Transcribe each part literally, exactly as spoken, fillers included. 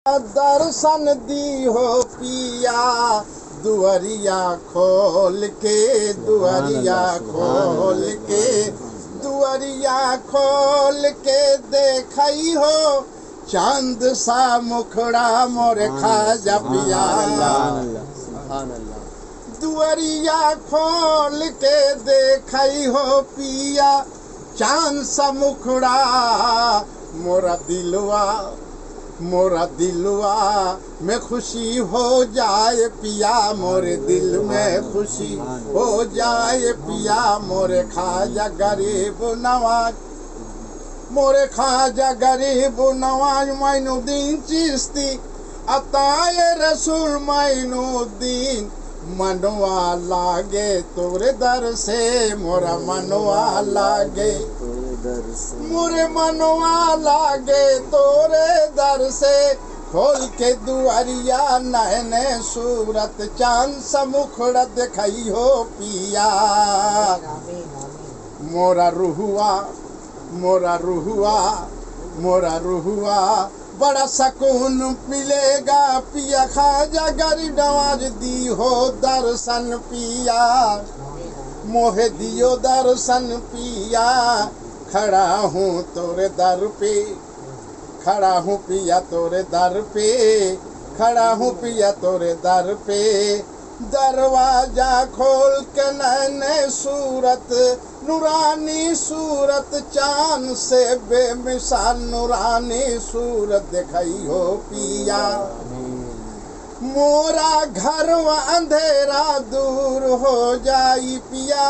दर्शन दी हो पिया दुआरिया खोल के, दुआरिया खोल के, दुआरिया खोल के देखई हो चांद सा मुखड़ा मोरे खाजा पिया। दुआरिया खोल के देखई हो पिया चांद सा मुखड़ा, मोरा दिलवा मोरा दिलवा में खुशी हो जाए पिया, मोरे दिल में खुशी हो जाए पिया। मोरे खाजा गरीब नवाज, मोरे खाजा गरीब नवाज मोइनुद्दीन चिश्ती अताए रसूल मोइनुद्दीन। मनवा लागे तोरे दर से, मोरा मनवा लागे मोरे मनवा लागे तोरे दर से। खोल के दुआरिया नैने सूरत चांद सा मुखड़ा दिखाई हो पिया। मोरा रुहुआ मोरा रुहुआ मोरा रुहुआ बड़ा सकून मिलेगा पिया। खाजा गरीब नवाज दी हो दर्शन पिया, मोहे दियो दर्शन पिया। खड़ा हूँ तोरे दर पे, खड़ा हूँ पिया तोरे दर पे, खड़ा हूँ पिया तोरे दर पे। दरवाजा खोल के नैने सूरत नूरानी सूरत चांद से बेमिसाल नूरानी सूरत दिखाई हो पिया। मोरा घर व अंधेरा दूर हो जाई पिया,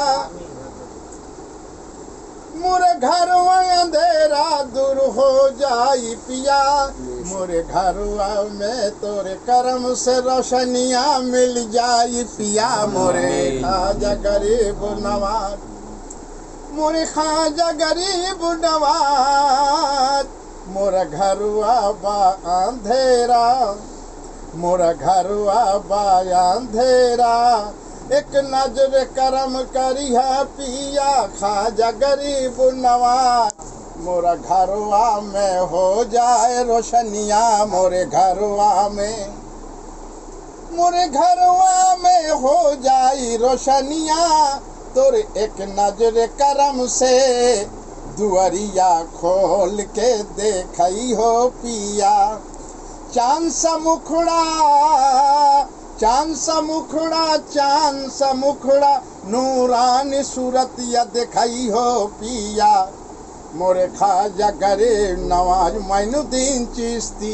मोरे घर अंधेरा दूर हो जाई पिया। मोरे घर में तोरे करम से रोशनियाँ मिल जाई पिया। मोरे खाजा गरीब नवाज, मोरे खाजा गरीब नवाज। मोरा घरवा बा अंधेरा, मोरा घरवा बा अंधेरा। एक नजर करम करिहा पिया खाजा गरीब नवाज। मोरा घरवा में हो जाए रोशनियाँ, मोरे घरवा में मोरे घरवा में हो जाई रोशनियाँ। तोरे एक नजर करम से दुआरिया खोल के देखई हो पिया चांद सा मुखड़ा, चांद सा मुखड़ा, चांद सा मुखड़ा नूरानी सूरत या दिखाई हो पिया। मोरे खाजा गरीब नवाज मोइनुद्दीन चिश्ती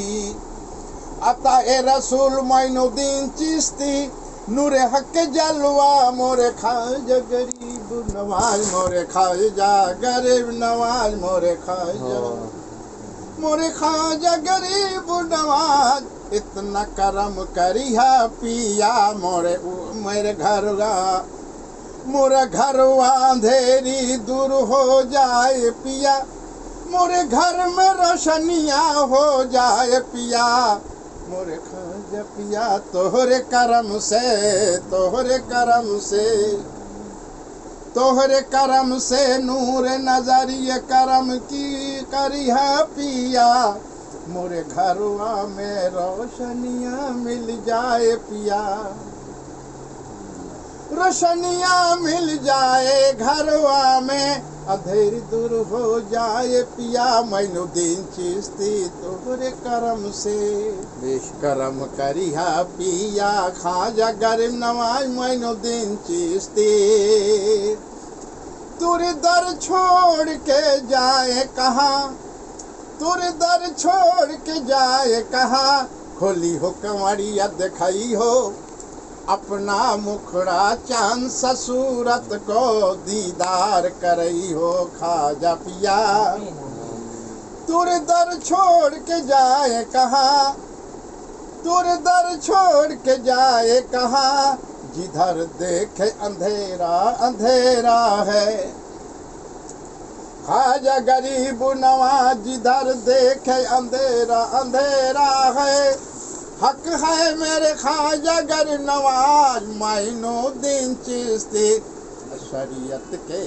अताए रसूल मोइनुद्दीन चिश्ती नूरे हक जलवा। मोरे खाजा गरीब नवाज, मोरे खाजा गरीब नवाज, मोरे खाजा मोरे खाजा गरीब नवाज। इतना करम करिहा पिया मोरे मेरे घर मोरे घर अंधेरी दूर हो जाए पिया। मोरे घर में रोशनियाँ हो जाए पिया। मोरे खाजा पिया तोहरे करम से, तोहरे करम से, तोहरे करम से नूर नजरिए करम की करिहा पिया। मोरे घरवा में रोशनियाँ मिल जाए पिया, रोशनियाँ मिल जाए घरवा में अंधेरी दूर हो जाए पिया। मोइनुद्दीन चिश्ती तोहरे करम से करम करिहा पिया खाजा गरीब नवाज मोइनुद्दीन चिश्ती। तुरे दर छोड़ के जाए कहाँ, तुरे दर छोड़ के जाए कहाँ। खोली हो कंवरिया दिखाई हो अपना मुखड़ा चांद सा सूरत को दीदार करई हो खाजा पिया। तुरे दर छोड़ के जाए कहाँ, तुरे दर छोड़ के जाए कहाँ। जिधर देखे अंधेरा अंधेरा है खाजा गरीब नवाज। जिधर देखे अंधेरा अंधेरा है। हक है मेरे खाजा गरीब नवाज मोइनुद्दीन चिश्ती। शरीयत के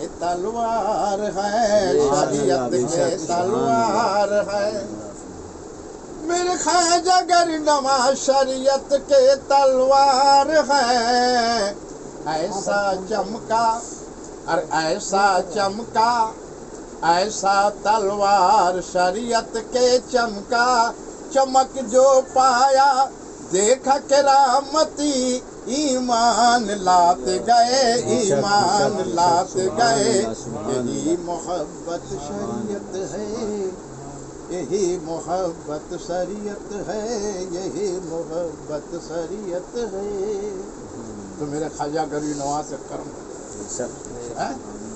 तलवार है, शरीयत के तलवार है। میرے خواجہ گرنما شریعت کے تلوار ہے، ایسا چمکا اور ایسا چمکا، ایسا تلوار شریعت کے چمکا، چمک جو پایا دیکھا کرامتی، ایمان لات گئے، ایمان لات گئے، یہی محبت شریعت ہے، یہی محبت شریعت ہے، یہی محبت شریعت ہے۔ تو میرے خواجہ غریب نواز سے کرم ہے،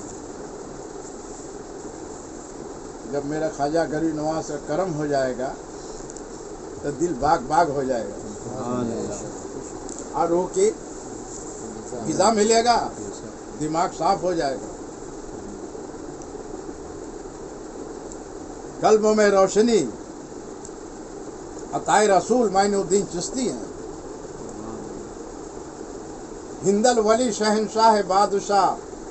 جب میرا خواجہ غریب نواز سے کرم ہو جائے گا تو دل باغ باغ ہو جائے گا، اور روح کی غذا ملے گا، دماغ صاف ہو جائے گا، قلبوں میں روشنی۔ عطائے رسول معین الدین چشتی ہیں، ہند الولی شہنشاہ بادشاہ،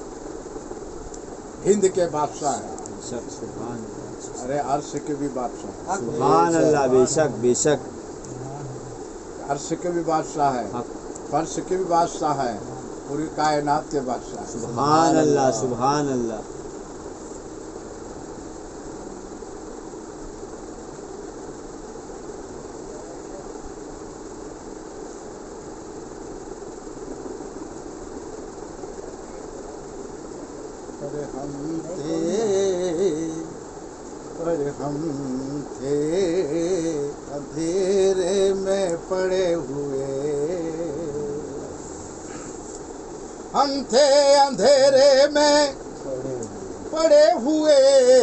ہند کے بادشاہ ہیں، ارے عرش کے بھی بادشاہ، سبحان اللہ، بے شک بے شک، عرش کے بھی بادشاہ ہے، فرش کے بھی بادشاہ ہے، پوری کائنات کے بادشاہ ہے۔ سبحان اللہ سبحان اللہ۔ ارے ہم تھے، ارے ہم تھے اندھیرے میں پڑے ہوئے، ہم تھے اندھیرے میں پڑے ہوئے،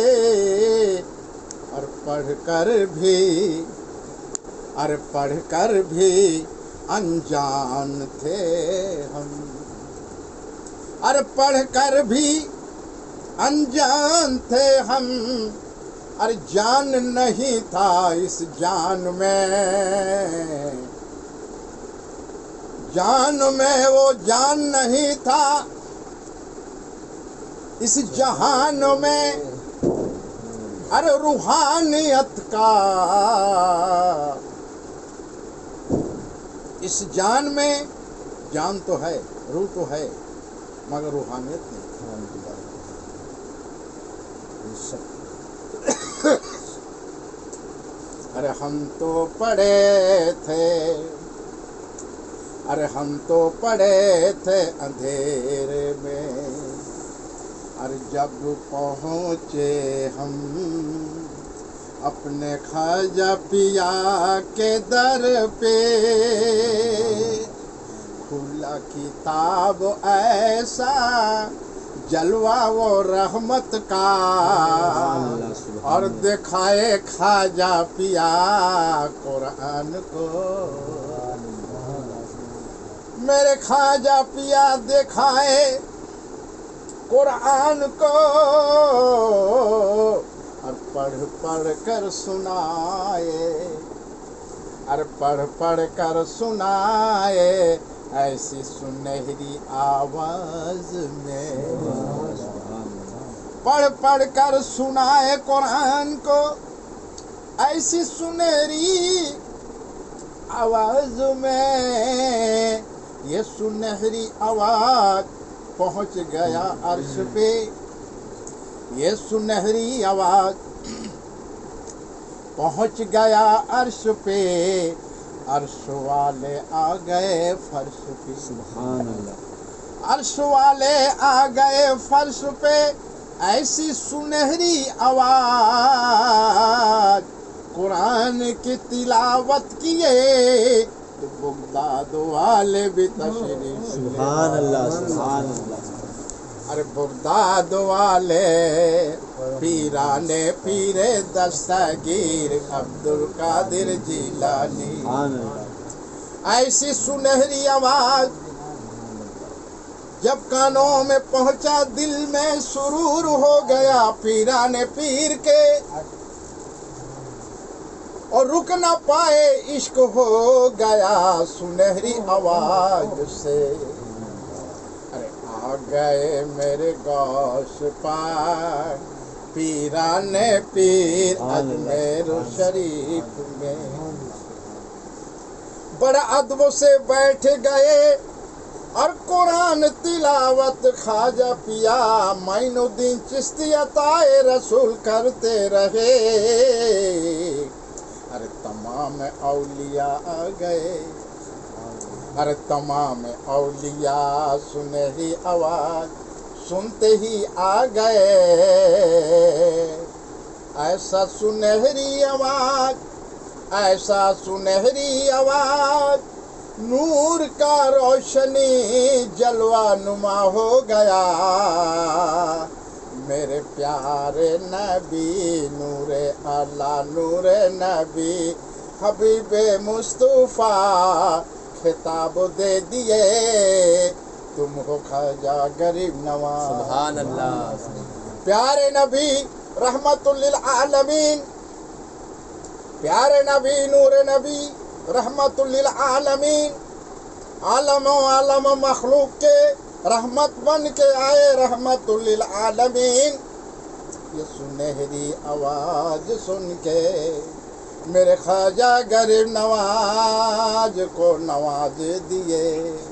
اور پڑھ کر بھی، اور پڑھ کر بھی انجان تھے ہم، اور پڑھ کر بھی انجان تھے ہم، اور جان نہیں تھا اس جان میں، جان میں وہ جان نہیں تھا اس جہان میں، ارے روحانیت کا اس جان میں، جان تو ہے، روح تو ہے، مگر روحانیت نہیں۔ ارے ہم تو پڑے تھے، ارے ہم تو پڑے تھے اندھیرے میں، اور جب پہنچے ہم اپنے خواجہ پیا کے در پہ، کھلا کتاب ایسا جلوہ وہ رحمت کا، اور دکھائے خواجہ پیا قرآن کو، میرے خواجہ پیا دکھائے قرآن کو، اور پڑھ پڑھ کر سنائے، اور پڑھ پڑھ کر سنائے ایسی سنہری آواز میں، پڑھ پڑھ کر سنائے قرآن کو ایسی سنہری آواز میں، یہ سنہری آواز پہنچ گیا عرش پہ، یہ سنہری آواز پہنچ گیا عرش پہ، عرش والے آ گئے فرش پہ، سبحان اللہ، عرش والے آ گئے فرش پہ، ایسی سنہری آواز قرآن کی تلاوت کیے تو بغداد والے بھی تشریف، سبحان اللہ سبحان اللہ، ارے بغداد والے پیرانے پیر دستگیر عبد القادر جیلانی، سبحان اللہ، ایسی سنہری آواز جب کانوں میں پہنچا دل میں سرور ہو گیا پیرانے پیر کے، اور رک نہ پائے عشق ہو گیا سنہری آواز سے، ارے آ گئے میرے غوث پاک، پیرانے پیر اجمیر شریف میں بڑا ادب سے بیٹھ گئے اور قرآن تلاوت خواجہ پیا معین الدین چشتی عطائے رسول کرتے رہے. ارے تمام اولیاء آ گئے، ارے تمام اولیاء سنہری آواز سنتے ہی آ گئے. ایسا سنہری آواز، ایسا سنہری آواز، نور کا روشنی جلوہ نما ہو گیا. میرے پیارے نبی نور اللہ، نور نبی حبیب مصطفیٰ خطاب دے دیے، تم ہو خواجہ غریب نواز. سبحان اللہ. پیارے نبی رحمت للعالمین، پیارے نبی نور نبی رحمت للعالمین، عالم و عالم مخلوق کے رحمت بن کے آئے رحمت للعالمین. یہ سنہری آواز سن کے میرے خواجہ غریب نواز کو نواز دیے.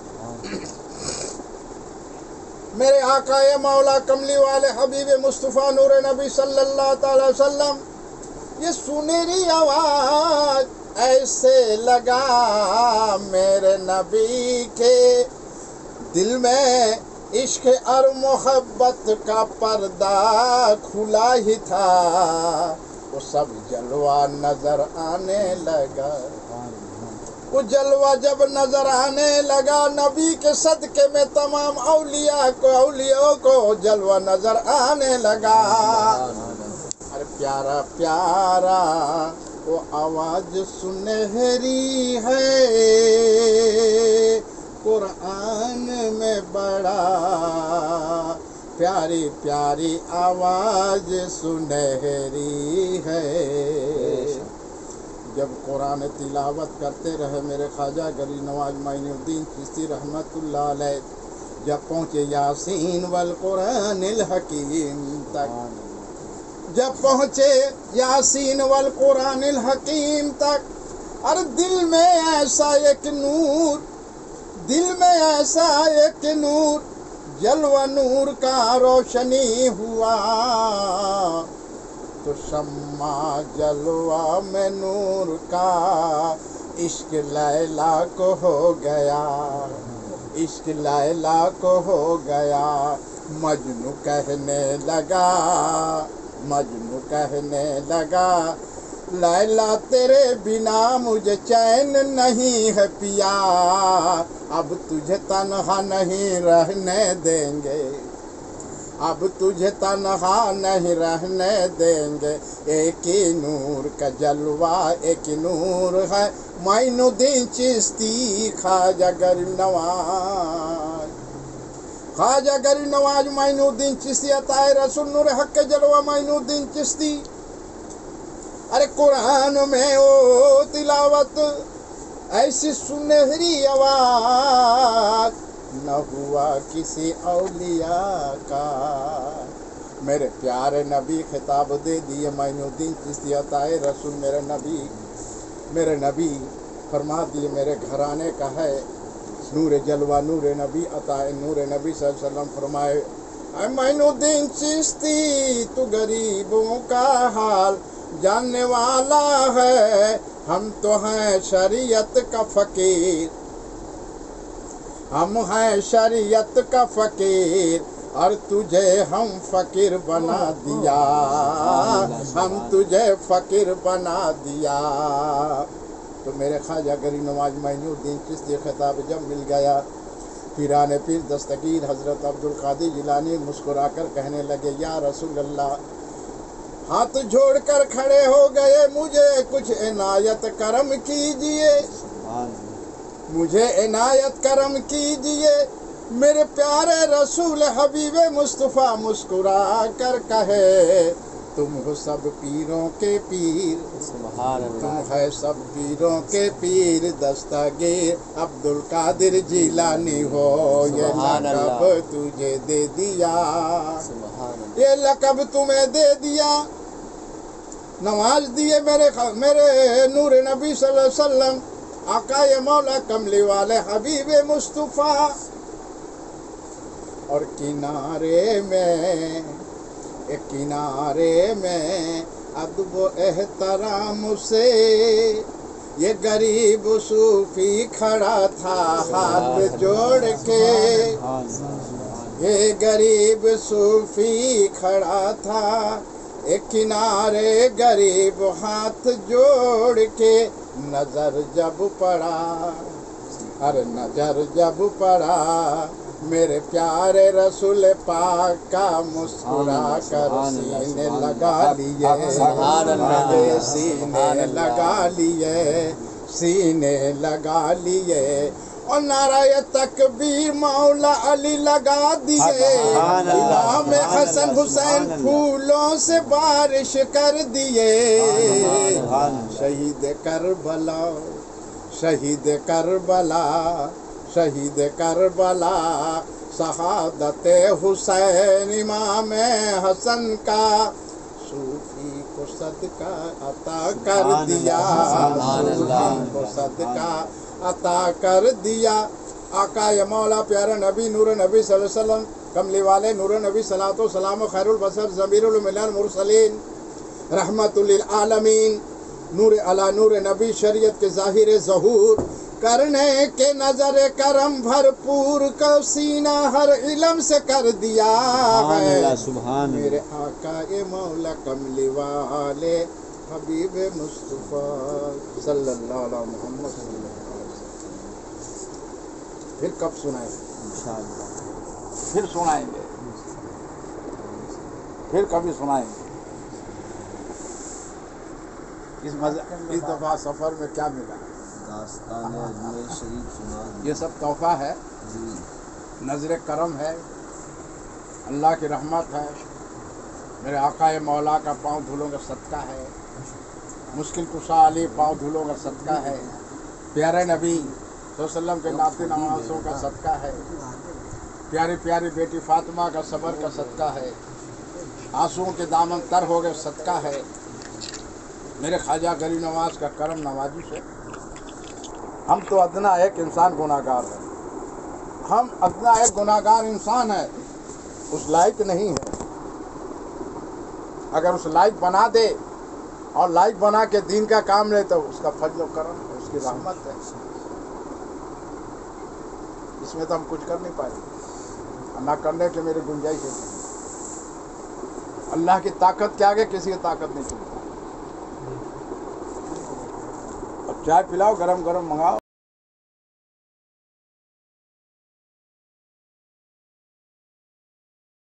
میرے آقا مولا کملی والے حبیب مصطفیٰ نور نبی صلی اللہ تعالی وسلم، یہ سنہری آواز ایسے لگا میرے نبی کے دل میں، عشق اور محبت کا پردہ کھلا ہی تھا، وہ سب جلوہ نظر آنے لگا. وہ جلوہ جب نظر آنے لگا نبی کے صدقے میں تمام اولیاء کو اولیاء کو جلوہ نظر آنے لگا. ارے پیارا پیارا وہ آواز سنہری ہے، قرآن میں بڑا پیاری پیاری آواز سنہری ہے. جب قرآن تلاوت کرتے رہے میرے خواجہ غریب نواز معین الدین چشتی رحمت اللہ علیہ، جب پہنچے یاسین والقرآن الحکیم تک، جب پہنچے یاسین والقرآن الحکیم تک، اور دل میں ایسا ایک نور، دل میں ایسا ایک نور، جلوہ نور کا روشنی ہوا، تو شمع جلوہ میں نور کا عشق لیلا کو ہو گیا، عشق لیلا کو ہو گیا. مجنوں کہنے لگا، مجنوں کہنے لگا، لیلا تیرے بنا مجھے چین نہیں ہے پیا، اب تجھے تنہا نہیں رہنے دیں گے، اب تجھے تنہا نہیں رہنے دیں گے. ایک ہی نور کا جلوہ، ایک ہی نور ہے معین الدین چشتی خواجہ غریب نواز. خواجہ غریب نواز معین الدین چشتی عطائے رسول نور حق کے جلوہ معین الدین چشتی. ارے قرآن میں او تلاوت ایسی سنہری آواز نہ ہوا کسی اولیاء کا. میرے پیارے نبی خطاب دے دیے معین الدین چشتی عطائے رسول، میرے نبی میرے نبی فرما دیے میرے گھرانے کا ہے نور جلوہ نور نبی عطائے نور نبی صلی اللہ علیہ وسلم. فرمائے اے معین الدین چشتی تو غریبوں کا حال جاننے والا ہے، ہم تو ہیں شریعت کا فقیر، ہم ہیں شریعت کا فقیر، اور تجھے ہم فقیر بنا دیا، ہم تجھے فقیر بنا دیا. تو میرے خواجہ غریب نواز معین الدین چشتی خطاب جب مل گیا، پیران پیر دستگیر حضرت عبدالقادر جیلانی مسکرا کر کہنے لگے یا رسول اللہ، ہاتھ جوڑ کر کھڑے ہو گئے، مجھے کچھ عنایت کرم کیجئے، مجھے عنایت کرم کیجئے. میرے پیارے رسول حبیب مصطفیٰ مسکرا کر کہے تم ہو سب پیروں کے پیر، تم ہے سب پیروں کے پیر، دستگیر عبدالقادر جیلانی ہو یہ لقب تجھے دے دیا. یہ لقب تمہیں دے دیا، نواز دیے میرے میرے نور نبی صلی اللہ علیہ وسلم، آقا مولا کملی والے حبیب مصطفیٰ. اور کنارے میں ایک کنارے میں ادب و احترام سے یہ غریب صوفی کھڑا تھا ہاتھ جوڑ کے، یہ غریب صوفی کھڑا تھا ایک کنارے غریب ہاتھ جوڑ کے. نظر جب پڑا ہر نظر جب پڑا میرے پیارے رسول پاک کا، مسکرا کر سینے لگا لیے، سینے لگا لیے، سینے لگا لیے. اور نعرہ تکبیر مولا علی لگا دیے، امام حسن حسین پھولوں سے بارش کر دیے. شہید کربلا شہید کربلا شہید کربلا شہادت حسین امام حسن کا، صوفی کو صدقہ عطا کر دیا، صوفی کو صدقہ عطا کر دیا. آقا مولا پیارا نبی نور نبی صلی اللہ علیہ وسلم، کملی والے نور نبی صلاۃ و سلام و خیر البشر ضمیر الملل مرسلین رحمت للعالمین، نور علی نور نبی شریعت کے ظاہر ظہور کرنے کے نظر کرم بھرپور کو سینہ ہر علم سے کر دیا ہے. میرے آقا مولا کملی والے حبیب مصطفیٰ صلی اللہ علیہ محمد صلی اللہ علیہ وسلم. پھر کب سنائیں گے؟ پھر سنائیں گے، پھر کبھی سنائیں گے. اس اس دفعہ سفر میں کیا ملا؟ داستان اجمیر شریف سنا. یہ سب تحفہ ہے، نظر کرم ہے، اللہ کی رحمت ہے، میرے آقا مولا کا پاؤں دھولوں کا صدقہ ہے، مشکل کشا علی پاؤں دھولوں کا صدقہ ہے، پیارے نبی صلی اللہ علیہ وسلم کے نعت نوازوں کا صدقہ ہے، پیاری پیاری بیٹی فاطمہ کا صبر کا صدقہ ہے، آنسوؤں کے دامن تر ہو گئے صدقہ ہے، میرے خواجہ غریب نواز کا کرم نوازی سے. ہم تو ادنا ایک انسان گناہ گار ہے، ہم ادنا ایک گناہ گار انسان ہے، اس لائق نہیں ہے. اگر اس لائق بنا دے اور لائق بنا کے دین کا کام لے تو اس کا فضل و کرم ہے، اس کی رحمت ہے. اس میں تو ہم کچھ کر نہیں پائیں گے، نہ کرنے کے میری گنجائش ہے. اللہ کی طاقت کے آگے کسی کی طاقت نہیں چلتی. اب چائے پلاؤ، گرم گرم منگاؤ.